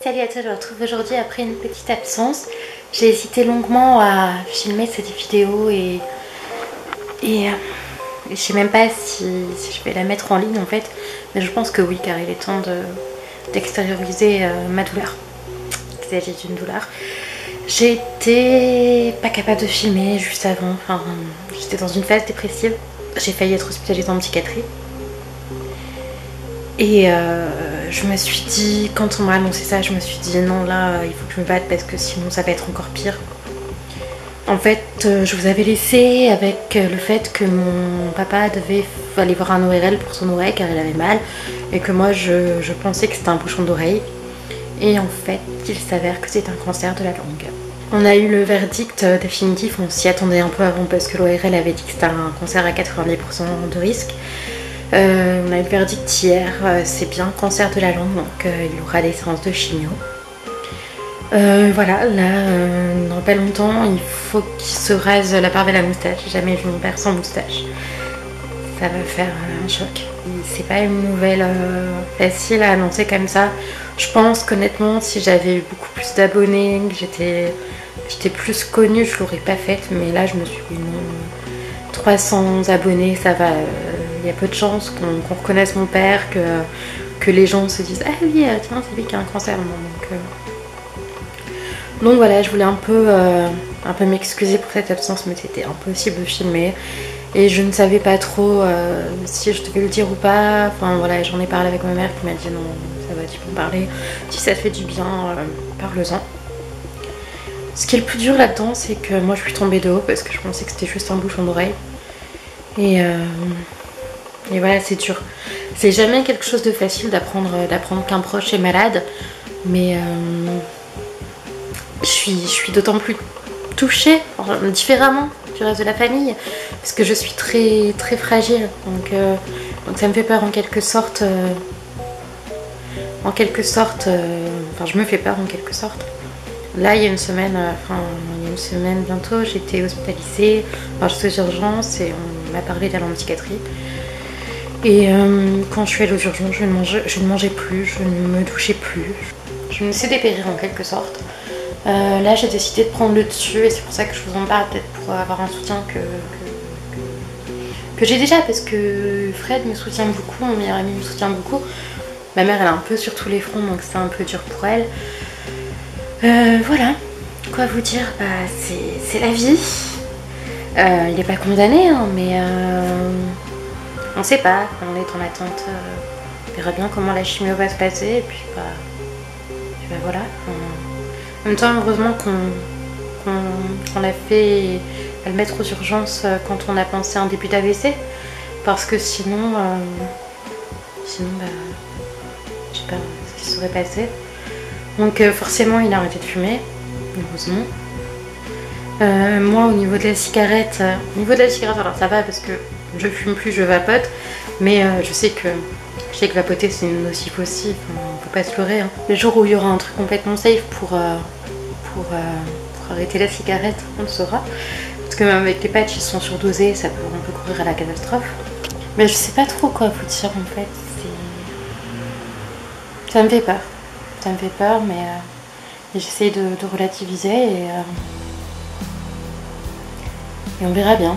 Salut à toi, je me retrouve aujourd'hui après une petite absence. J'ai hésité longuement à filmer cette vidéo et je sais même pas si je vais la mettre en ligne en fait. Mais je pense que oui, car il est temps d'extérioriser ma douleur. Il s'agit d'une douleur. J'étais pas capable de filmer juste avant. Enfin, j'étais dans une phase dépressive. J'ai failli être hospitalisée en psychiatrie. Et je me suis dit, quand on m'a annoncé ça, je me suis dit non, là il faut que je me batte parce que sinon ça va être encore pire. En fait, je vous avais laissé avec le fait que mon papa devait aller voir un ORL pour son oreille car il avait mal et que moi je pensais que c'était un bouchon d'oreille. Et en fait, il s'avère que c'est un cancer de la langue. On a eu le verdict définitif, on s'y attendait un peu avant parce que l'ORL avait dit que c'était un cancer à 90% de risque. On a eu le verdict hier, c'est bien cancer de la langue, donc il aura des séances de chimio. Voilà, là, dans pas longtemps, il faut qu'il se rase la barbe et la moustache. J'ai jamais vu mon père sans moustache. Ça va faire un choc. C'est pas une nouvelle facile à annoncer comme ça. Je pense qu'honnêtement, si j'avais eu beaucoup plus d'abonnés, que j'étais plus connue, je l'aurais pas faite. Mais là, je me suis dit non, 300 abonnés, ça va. Il y a peu de chances qu'on reconnaisse mon père, que les gens se disent ah oui, tiens, c'est lui qui a un cancer. Donc voilà, je voulais un peu m'excuser pour cette absence, mais c'était impossible de filmer. Et je ne savais pas trop si je devais le dire ou pas. Enfin voilà, j'en ai parlé avec ma mère qui m'a dit non, ça va, tu peux en parler. Si ça te fait du bien, parle-en. Ce qui est le plus dur là-dedans, c'est que moi je suis tombée de haut parce que je pensais que c'était juste un bouchon d'oreille. Et voilà, c'est dur. C'est jamais quelque chose de facile d'apprendre qu'un proche est malade. Mais je suis d'autant plus touchée, différemment du reste de la famille, parce que je suis très très fragile. Donc ça me fait peur en quelque sorte. Enfin, je me fais peur en quelque sorte. Là, il y a une semaine, bientôt, j'étais hospitalisée. Alors, j'étais aux urgences et on m'a parlé d'aller en psychiatrie. Et quand je suis allée aux urgences, je ne mangeais plus, je ne me douchais plus. Je me laissais dépérir en quelque sorte. Là, j'ai décidé de prendre le dessus et c'est pour ça que je vous en parle, peut-être pour avoir un soutien que j'ai déjà, parce que Fred me soutient beaucoup, mon meilleur ami me soutient beaucoup. Ma mère, elle est un peu sur tous les fronts, donc c'est un peu dur pour elle. Voilà, quoi vous dire, bah, c'est la vie. Il n'est pas condamné, hein, mais on sait pas, on est en attente. On verra bien comment la chimio va se passer, et puis bah voilà. En même temps, heureusement qu'on l'a fait à le mettre aux urgences quand on a pensé à un début d'AVC, parce que sinon bah, je sais pas ce qui serait passé. Donc forcément, il a arrêté de fumer, heureusement. Moi, au niveau de la cigarette, alors ça va parce que je fume plus, je vapote, mais je sais que vapoter c'est nocif aussi, enfin, on peut pas se leurrer. Hein. Le jour où il y aura un truc complètement safe pour arrêter la cigarette, on le saura. Parce que même avec les patchs, ils sont surdosés, on peut courir à la catastrophe. Mais je sais pas trop quoi vous dire en fait. Ça me fait peur. Ça me fait peur, mais j'essaye de relativiser et on verra bien.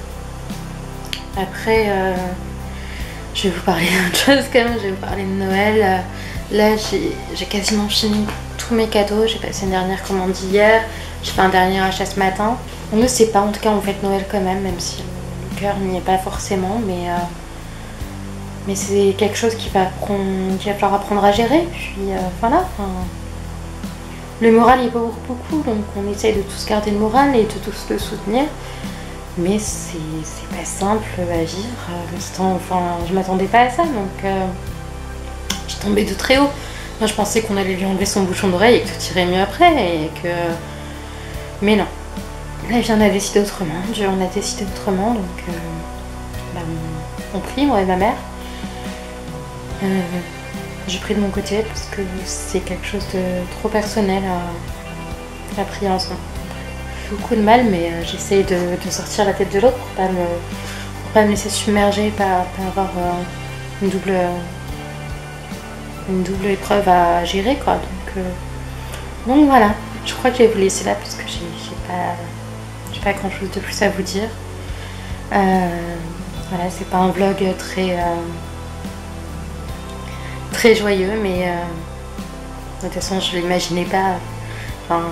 Après, je vais vous parler d'autre chose quand même, je vais vous parler de Noël. Là, j'ai quasiment fini tous mes cadeaux. J'ai passé une dernière commande hier, j'ai fait un dernier achat ce matin. On ne sait pas, en tout cas on fête Noël quand même si le cœur n'y est pas forcément, mais c'est quelque chose qu'il va falloir apprendre à gérer. Puis voilà. Le moral il va beaucoup, donc on essaye de tous garder le moral et de tous le soutenir. Mais c'est pas simple à vivre. Je m'attendais pas à ça, donc je suis tombée de très haut. Moi je pensais qu'on allait lui enlever son bouchon d'oreille et que tout irait mieux après. Mais non. La vie en a décidé autrement. Dieu en a décidé autrement, donc on prie, moi et ma mère. J'ai pris de mon côté parce que c'est quelque chose de trop personnel à prier ensemble. J'ai beaucoup de mal, mais j'essaye de sortir la tête de l'autre pour pas me laisser submerger, pas avoir une double épreuve à gérer, quoi. Donc donc voilà, je crois que je vais vous laisser là parce que j'ai pas grand chose de plus à vous dire. Voilà, c'est pas un vlog très joyeux, mais de toute façon je l'imaginais pas. Enfin,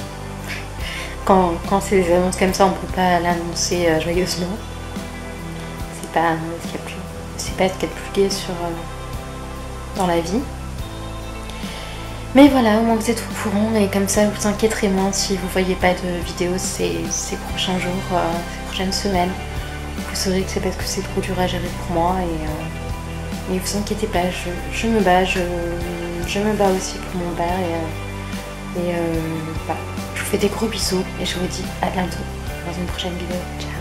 quand c'est des annonces comme ça, on peut pas l'annoncer joyeusement. C'est pas ce qu'il y a de plus gai dans la vie. Mais voilà, au moins vous êtes au courant et comme ça vous inquiéterez moins si vous voyez pas de vidéos ces prochains jours, ces prochaines semaines. Vous saurez que c'est parce que c'est trop dur à gérer pour moi et vous inquiétez pas, je me bats, je me bats aussi pour mon père et voilà. Je vous fais des gros bisous et je vous dis à bientôt dans une prochaine vidéo. Ciao.